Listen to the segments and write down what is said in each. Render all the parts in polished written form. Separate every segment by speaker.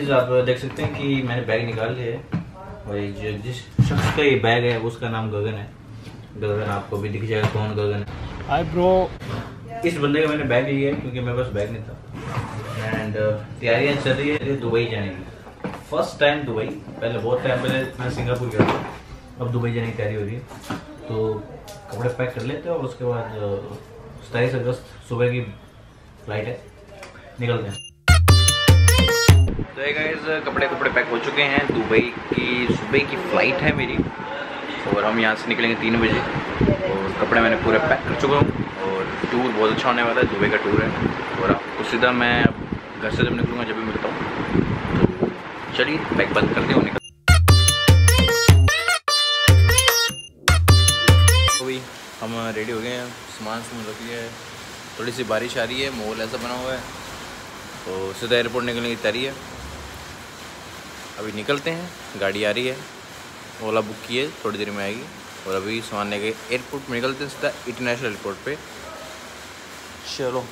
Speaker 1: Guys आप देख सकते हैं कि मैंने बैग निकाल लिया है और जिस शख्स का ये बैग है उसका नाम गगन है। गगन आपको भी दिख जाएगा कौन गगन है।
Speaker 2: Hi bro.
Speaker 1: इस बंदे का मैंने बैग लिया है क्योंकि मेरे पास बैग नहीं था एंड तैयारियां चल रही है दुबई जाने की। फर्स्ट टाइम दुबई, पहले बहुत टाइम पहले मैं सिंगापुर गया था, अब दुबई जाने की तैयारी हो रही है। तो कपड़े पैक कर लेते हैं और उसके बाद 27 अगस्त सुबह की फ्लाइट है, निकलते हैं। तो गाइस कपड़े पैक हो चुके हैं। दुबई की सुबह की फ़्लाइट है मेरी और हम यहाँ से निकलेंगे 3 बजे और कपड़े मैंने पूरे पैक कर चुका हूँ और टूर बहुत अच्छा होने वाला है। दुबई का टूर है और आपको सीधा मैं घर से जब निकलूँगा जब भी मिलता हूँ। तो चलिए पैक बंद करते हो, निकल। तो भी हम रेडी हो गए हैं, सामान रख लिया है। थोड़ी सी बारिश आ रही है, माहौल ऐसा बना हुआ है तो सीधा एयरपोर्ट निकलने की तैयारी है। अभी निकलते हैं, गाड़ी आ रही है, ओला बुक की है, थोड़ी देर में आएगी और अभी सामान लेके एयरपोर्ट में निकलते हैं सीधा इंटरनेशनल एयरपोर्ट पे। चलो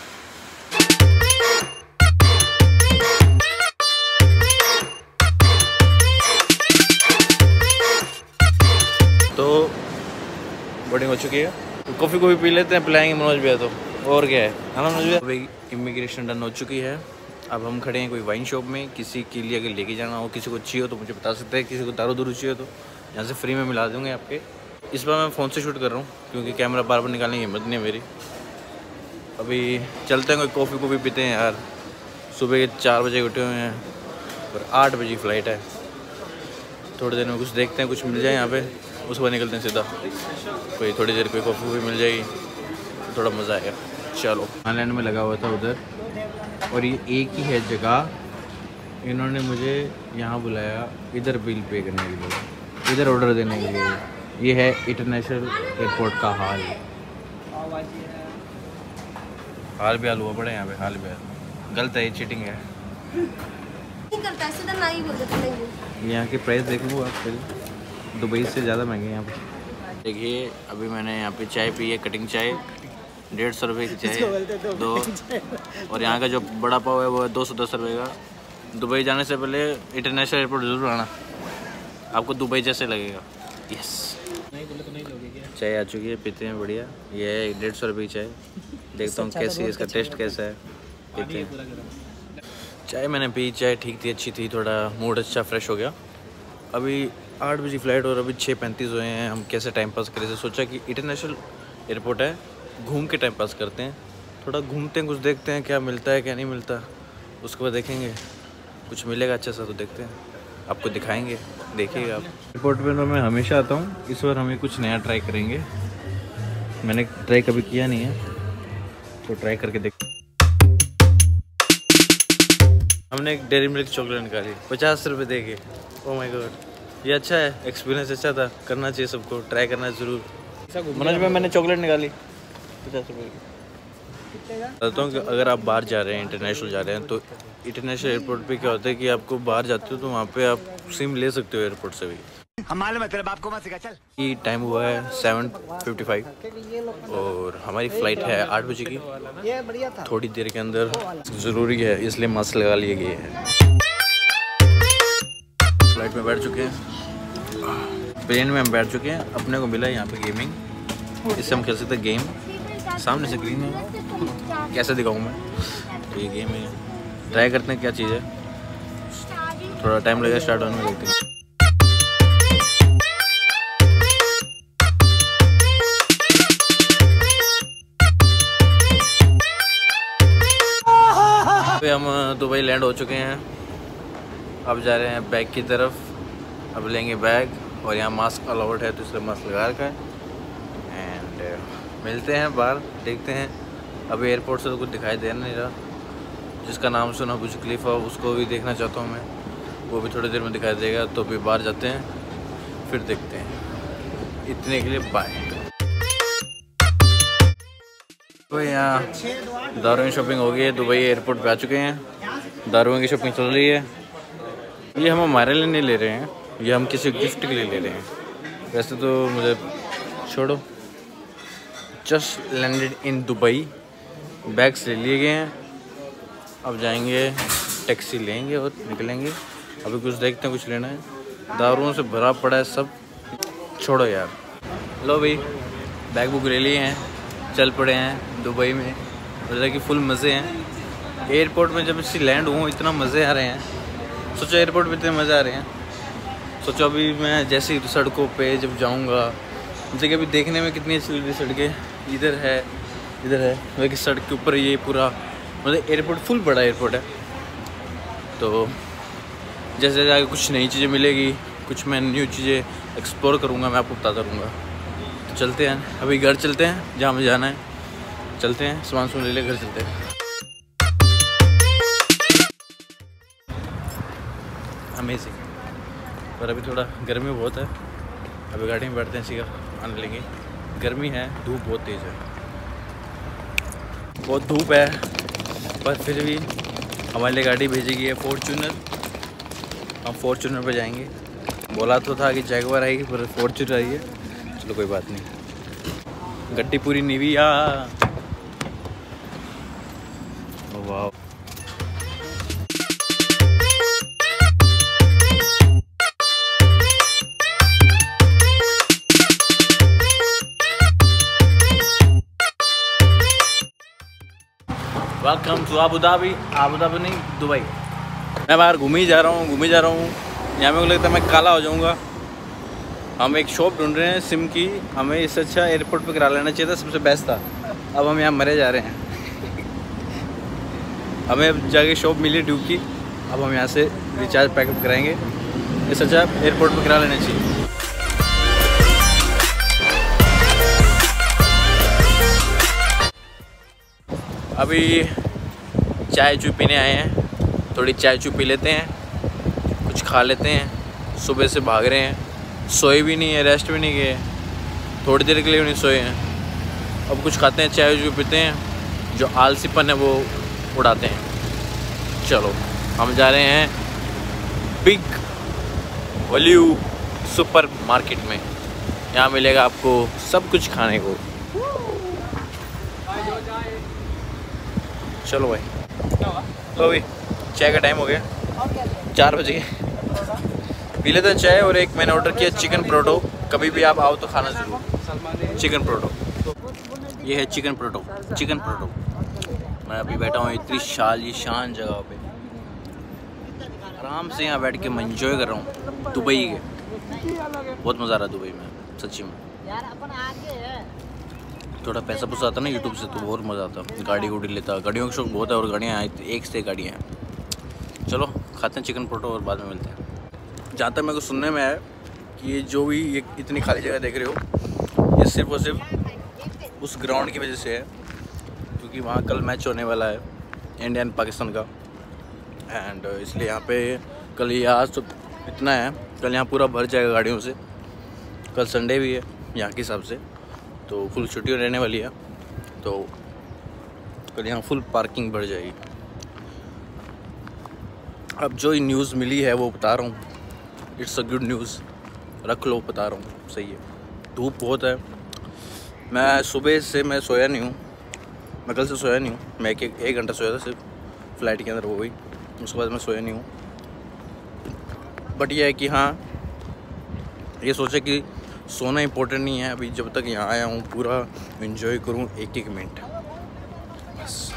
Speaker 1: तो बोर्डिंग हो चुकी है, तो कॉफ़ी को भी पी लेते हैं, पिलाएंगे मनोज भैया तो और क्या है ना मनोज भैया। अभी इमिग्रेशन डन हो चुकी है। अब हम खड़े हैं कोई वाइन शॉप में, किसी के लिए अगर लेके जाना हो, किसी को चाहिए हो तो मुझे बता सकते हैं, किसी को दारू चाहिए हो तो यहाँ से फ्री में मिला दूँगे आपके। इस बार मैं फ़ोन से शूट कर रहा हूँ क्योंकि कैमरा बार बार निकालने की हिम्मत नहीं है मेरी। अभी चलते हैं, कोई कॉफ़ी को भी पीते हैं यार। सुबह के 4 बजे उठे हुए हैं और 8 बजे फ्लाइट है। थोड़ी देर में कुछ देखते हैं, कुछ मिल जाए यहाँ पर, उसके बाद निकलते हैं सीधा। कोई थोड़ी देर कोई कॉफ़ी भी मिल जाएगी तो थोड़ा मज़ा आएगा। चलो ऑनलाइन में लगा हुआ था उधर और ये एक ही है जगह, इन्होंने मुझे यहाँ बुलाया इधर बिल पे करने के लिए, इधर ऑर्डर देने के लिए। ये है इंटरनेशनल एयरपोर्ट का हाल भी हाल हुआ पड़ा है यहाँ पे, हाल भी हाल गलत है, ये चीटिंग है। यहाँ के प्राइस देख लो आप, फिर दुबई से ज़्यादा महंगे यहाँ पे। देखिए अभी मैंने यहाँ पे चाय पी है, कटिंग चाय 150 रुपये की चाय 2, और यहाँ का जो बड़ा पाव है वो है 210 रुपये का। दुबई जाने से पहले इंटरनेशनल एयरपोर्ट जरूर आना, आपको दुबई जैसे लगेगा। यस चाय आ चुकी है, पीते हैं बढ़िया। ये है 150 रुपये की चाय, देखता हूँ कैसी है, इसका टेस्ट कैसा है, पीते हैं। चाय मैंने पी, चाय ठीक थी, अच्छी थी, थोड़ा मूड अच्छा फ्रेश हो गया। अभी 8 बजे फ्लाइट और अभी 6:35 हुए हैं। हम कैसे टाइम पास करें, से सोचा कि इंटरनेशनल एयरपोर्ट है, घूम के टाइम पास करते हैं, थोड़ा घूमते हैं, कुछ देखते हैं क्या मिलता है क्या नहीं मिलता, उसके बाद देखेंगे कुछ मिलेगा अच्छा सा तो देखते हैं, आपको दिखाएंगे, देखिएगा आप। एयरपोर्ट पे तो मैं हमेशा आता हूँ, इस बार हमें कुछ नया ट्राई करेंगे, मैंने ट्राई कभी किया नहीं है तो ट्राई करके देख। हमने एक डेयरी मिल्क चॉकलेट निकाली 50 रुपये दे के। ओह माय गॉड, ये अच्छा है, एक्सपीरियंस अच्छा था, करना चाहिए सबको, ट्राई करना ज़रूर। मनोज में मैंने चॉकलेट निकाली 50 रुपये की। बताता हूँ कि अगर आप बाहर जा रहे हैं, इंटरनेशनल जा रहे हैं, तो इंटरनेशनल एयरपोर्ट पे क्या होता है कि आपको बाहर जाते हो तो वहाँ पे आप सिम ले सकते हो एयरपोर्ट से भी। ये टाइम हुआ है 7:55 और हमारी फ़्लाइट है 8 बजे की, थोड़ी देर के अंदर ज़रूरी है इसलिए मास्क लगा लिए गए हैं। फ्लाइट में बैठ चुके हैं, प्लेन में हम बैठ चुके हैं। अपने को मिला है यहाँ पे गेमिंग, इससे हम खेल सकते हैं गेम। सामने से स्क्रीन है, कैसे दिखाऊँ मैं, तो ये गेम है, ट्राई करते हैं क्या चीज़ है, थोड़ा टाइम लगेगा स्टार्ट होने में, देखते हैं। हम दुबई लैंड हो चुके हैं, अब जा रहे हैं बैग की तरफ। अब लेंगे बैग और यहाँ मास्क अलाउड है तो इसलिए मास्क लगा रखा है एंड मिलते हैं बाहर, देखते हैं। अभी एयरपोर्ट से तो कुछ दिखाई दे नहीं रहा, जिसका नाम सुना बुर्ज खलीफा, उसको भी देखना चाहता हूँ मैं, वो भी थोड़ी देर में दिखाई देगा। तो भी बाहर जाते हैं फिर देखते हैं, इतने के लिए बाय। तो यहाँ दारुओं की शॉपिंग हो गई है, दुबई एयरपोर्ट पे आ चुके हैं, दारुओं की शॉपिंग चल रही है। ये हम हमारे लिए नहीं ले रहे हैं, ये हम किसी गिफ्ट के लिए ले रहे हैं। वैसे तो मुझे छोड़ो, just landed in Dubai, bags ले लिए गए हैं, अब जाएंगे टैक्सी लेंगे और निकलेंगे। अभी कुछ देखते हैं, कुछ लेना है। दारुओं से भरा पड़ा है सब, छोड़ो यार। लो भाई, बैग बुक ले लिए हैं, चल पड़े हैं दुबई में। मतलब कि फुल मज़े हैं। एयरपोर्ट में जब इससे लैंड हुआ इतना मज़े आ रहे हैं। सोचो एयरपोर्ट में इतने मज़े आ रहे हैं। सोचो अभी मैं जैसे ही सड़कों पे जब जाऊंगा, जैसे कि अभी देखने में कितनी अच्छी लग रही सड़कें। इधर है वह कि सड़क के ऊपर ये पूरा मतलब एयरपोर्ट फुल बड़ा एयरपोर्ट है। तो जैसे जैसे आगे कुछ नई चीज़ें मिलेगी, कुछ मैं न्यू चीज़ें एक्सप्लोर करूँगा, मैं आपको बताता रहूँगा। तो चलते हैं, अभी घर चलते हैं जहाँ हमें जाना है। चलते हैं, सामान ले ले, घर चलते हैं। अमेजिंग। पर अभी थोड़ा गर्मी बहुत है। अभी गाड़ी में बैठते हैं, सीधा आने लेंगे। गर्मी है, धूप बहुत तेज़ है, बहुत धूप है। पर फिर भी हमारे लिए गाड़ी भेजी गई है फॉर्च्यूनर। हम फॉर्च्यूनर पे जाएंगे। बोला तो था कि जैगवार आएगी, पर फॉर्च्यूनर आई है। चलो कोई बात नहीं। गड्डी पूरी निविया। वाह, welcome to Abu Dhabi. Abu Dhabi नहीं, दुबई। मैं बाहर घूम ही जा रहा हूँ। यहाँ मेरे को लगता है मैं काला हो जाऊँगा। हम एक शॉप ढूंढ रहे हैं सिम की। हमें इससे अच्छा एयरपोर्ट पे करा लेना चाहिए था, सबसे बेस्ट था। अब हम यहाँ मरे जा रहे हैं। हमें अब जाके शॉप मिली ड्यूब की। अब हम यहाँ से रिचार्ज पैकअप कराएंगे। इससे अच्छा एयरपोर्ट पे करा लेना चाहिए। अभी चाय चू पीने आए हैं। थोड़ी चाय चू पी लेते हैं, कुछ खा लेते हैं। सुबह से भाग रहे हैं, सोए भी नहीं है, रेस्ट भी नहीं किए, थोड़ी देर के लिए भी नहीं सोए हैं। अब कुछ खाते हैं, चाय चू पीते हैं, जो आलसीपन है वो उड़ाते हैं। चलो हम जा रहे हैं बिग वैल्यू सुपर मार्केट में। यहाँ मिलेगा आपको सब कुछ खाने को। चलो भाई, तो भाई चाय का टाइम हो गया, 4 बज गए। पी लेते हैं चाय। और एक मैंने ऑर्डर किया चिकन परोठो। कभी भी आप आओ तो खाना जरूर, चिकन परोठो। ये है चिकन परोठो। मैं अभी बैठा हूँ इतनी शान जगह पे, आराम से यहाँ बैठ के मैं एंजॉय कर रहा हूँ दुबई के। बहुत मज़ा आ रहा है दुबई में सच्ची में। थोड़ा पैसा पुसा आता ना यूट्यूब से तो बहुत मज़ा आता। गाड़ी गुड़ी लेता, गाड़ियों का शौक बहुत है और गाड़ियाँ एक से गाड़ियाँ हैं। चलो खाते हैं चिकन परोठा और बाद में मिलते हैं। जहाँ तक मेरे को सुनने में आया कि ये जो भी ये इतनी खाली जगह देख रहे हो, ये सिर्फ और सिर्फ उस ग्राउंड की वजह से है, क्योंकि वहाँ कल मैच होने वाला है इंडिया एंड पाकिस्तान का। एंड इसलिए यहाँ पे कल ये आज तो इतना है, कल यहाँ पूरा भर जाएगा गाड़ियों से। कल संडे भी है यहाँ के हिसाब से, तो फुल छुट्टी रहने वाली है। तो कल यहाँ फुल पार्किंग बढ़ जाएगी। अब जो न्यूज़ मिली है वो बता रहा हूँ। इट्स अ गुड न्यूज़, रख लो, बता रहा हूँ, सही है। धूप बहुत है। मैं सुबह से मैं सोया नहीं हूँ, मैं कल से सोया नहीं हूँ। मैं एक घंटा सोया था सिर्फ, फ्लाइट के अंदर हो गई, उसके बाद मैं सोया नहीं हूँ। बट ये है कि हाँ, ये सोचा कि सोना इम्पोर्टेंट नहीं है। अभी जब तक यहाँ आया हूँ पूरा एंजॉय करूँ एक मिनट, बस।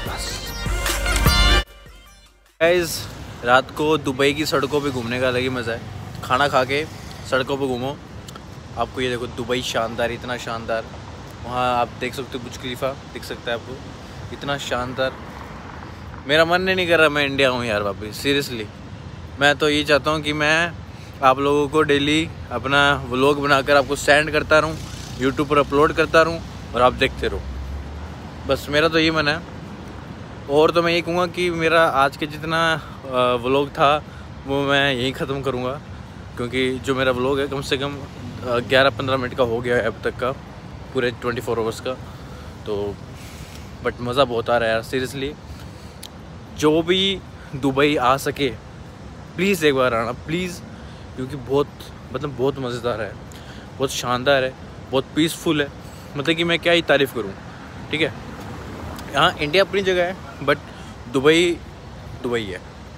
Speaker 1: गाइस, रात को दुबई की सड़कों पे घूमने का अलग ही मज़ा है। खाना खा के सड़कों पे घूमो। आपको ये देखो दुबई शानदार, इतना शानदार। वहाँ आप देख सकते हो, बुर्ज खलीफा दिख सकता है आपको, इतना शानदार। मेरा मन नहीं कर रहा मैं इंडिया हूँ यार वापस, सीरियसली। मैं तो ये चाहता हूँ कि मैं आप लोगों को डेली अपना व्लॉग बनाकर आपको सेंड करता रहूँ, यूट्यूब पर अपलोड करता रहूँ और आप देखते रहो। बस मेरा तो ये मन है। और तो मैं ये कहूँगा कि मेरा आज के जितना व्लॉग था वो मैं यहीं ख़त्म करूँगा, क्योंकि जो मेरा व्लॉग है कम से कम 11-15 मिनट का हो गया है अब तक का, पूरे 24 आवर्स का। तो बट मज़ा बहुत आ रहा है यार, सीरियसली। जो भी दुबई आ सके प्लीज़ एक बार आना, प्लीज़, क्योंकि बहुत मज़ेदार है, बहुत शानदार है, बहुत पीसफुल है। मतलब कि मैं क्या ही तारीफ़ करूँ, ठीक है। यहाँ इंडिया अपनी जगह है, बट दुबई है।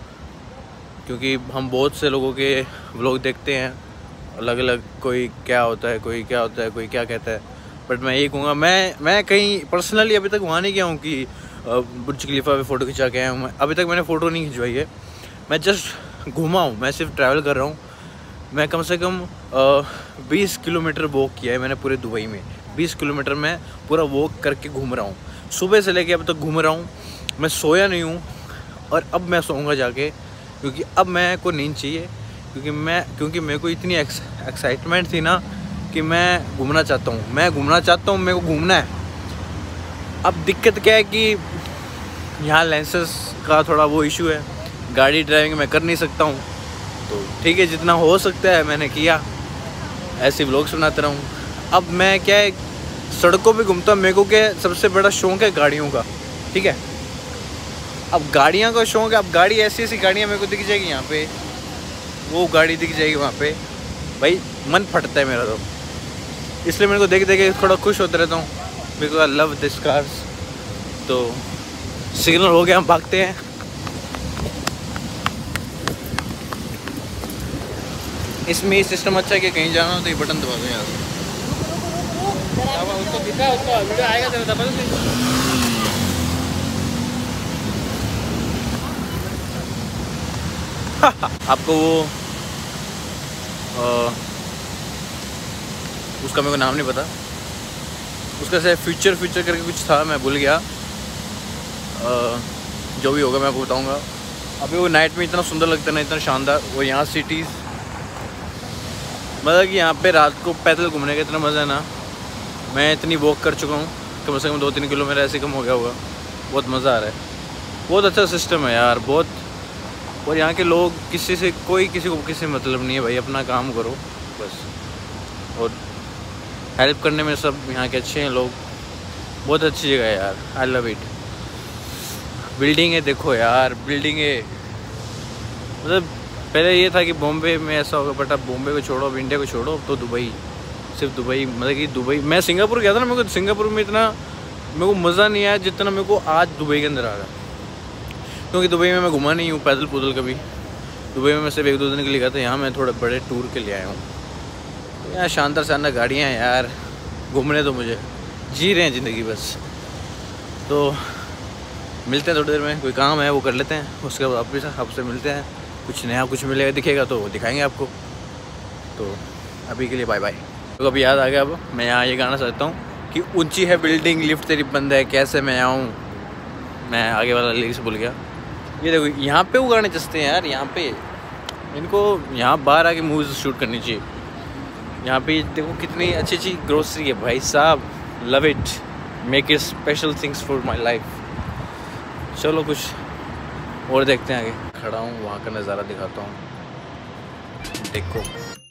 Speaker 1: क्योंकि हम बहुत से लोगों के व्लॉग देखते हैं अलग अलग, कोई क्या होता है, कोई क्या होता है, कोई क्या कहता है। बट मैं यही कहूँगा, मैं कहीं पर्सनली अभी तक वहाँ नहीं गया हूँ कि बुर्ज खलीफा पे फ़ोटो खिंचा के आया हूँ। अभी तक मैंने फ़ोटो नहीं खिंचवाई है, मैं जस्ट घूमा हूँ, मैं सिर्फ ट्रैवल कर रहा हूँ। मैं कम से कम 20 किलोमीटर वॉक किया है मैंने पूरे दुबई में। 20 किलोमीटर मैं पूरा वॉक करके घूम रहा हूँ, सुबह से लेके अब तक घूम रहा हूँ। मैं सोया नहीं हूँ और अब मैं सोऊंगा जाके, क्योंकि अब मैं को नींद चाहिए। क्योंकि मेरे को इतनी एक्साइटमेंट थी ना कि मैं घूमना चाहता हूँ, मेरे को घूमना है। अब दिक्कत क्या है कि यहाँ लाइसेंस का थोड़ा वो इशू है, गाड़ी ड्राइविंग मैं कर नहीं सकता हूँ। तो ठीक है, जितना हो सकता है मैंने किया, ऐसे व्लॉग्स बनाता रहूँ। अब मैं क्या है, सड़कों पे घूमता हूँ। मेरे को क्या सबसे बड़ा शौक़ है गाड़ियों का, ठीक है। अब गाड़ियों का शौक़ है, अब गाड़ी ऐसी गाड़ियाँ मेरे को दिख जाएगी यहाँ पे, वो गाड़ी दिख जाएगी वहाँ पे, भाई मन फटता है मेरा। तो इसलिए मेरे को देख के थोड़ा खुश होता रहता हूँ, because I love this cars. तो सिग्नल हो गया, हम भागते हैं। इसमें ये सिस्टम अच्छा है कि कहीं जाना हो तो ये बटन दबा दो यार। उसको दिखा, उसका वीडियो आएगा तेरा दबा दो। आपको वो उसका मेरे को नाम नहीं पता, उसका से फ्यूचर करके कुछ था, मैं भूल गया। जो भी होगा मैं आपको बताऊंगा। अभी वो नाइट में इतना सुंदर लगता है ना, इतना शानदार। वो यहाँ सिटीज़, मतलब कि यहाँ पे रात को पैदल घूमने का इतना मज़ा है ना। मैं इतनी वॉक कर चुका हूँ, कम से कम 2-3 किलोमीटर ऐसे कम हो गया होगा। बहुत मज़ा आ रहा है, बहुत अच्छा सिस्टम है यार, बहुत। और यहाँ के लोग किसी को किसी मतलब नहीं है भाई, अपना काम करो बस। और हेल्प करने में सब यहाँ के अच्छे हैं लोग, बहुत अच्छी जगह है यार, आई लव इट। बिल्डिंग है, देखो यार बिल्डिंग है। मतलब पहले ये था कि बॉम्बे में ऐसा होगा, बट अब बॉम्बे को छोड़ो, अब इंडिया को छोड़ो, अब तो दुबई, सिर्फ दुबई। मतलब कि दुबई, मैं सिंगापुर गया था ना, मेरे को सिंगापुर में इतना मेरे को मज़ा नहीं आया जितना मेरे को आज दुबई के अंदर आ रहा। क्योंकि दुबई में मैं घुमा नहीं हूँ पैदल पुदल कभी। दुबई में मैं सिर्फ 1-2 दिन के लिए गया था, यहाँ मैं थोड़े बड़े टूर के लिए आया हूँ। यहाँ शानदार गाड़ियाँ हैं यार, घूमने तो मुझे जी रहे हैं ज़िंदगी बस। तो मिलते हैं थोड़ी देर में, कोई काम है वो कर लेते हैं, उसके बाद वापस आपसे मिलते हैं। कुछ नया कुछ मिलेगा दिखेगा तो दिखाएंगे आपको। तो अभी के लिए बाय बाय। तो अभी याद आ गया, अब मैं यहाँ ये गाना चाहता हूँ कि ऊंची है बिल्डिंग, लिफ्ट तेरी बंद है, कैसे मैं आऊँ। मैं आगे वाला लिरिक्स भूल गया। ये देखो यहाँ पे वो गाने चलते हैं यार, यहाँ पे इनको यहाँ बाहर आके मूवीज शूट करनी चाहिए। यहाँ पे देखो कितनी अच्छी अच्छी ग्रोसरी है भाई साहब, love it, make it special things for my life. चलो कुछ और देखते हैं आगे। खड़ा हूँ, वहाँ का नज़ारा दिखाता हूँ, देखो।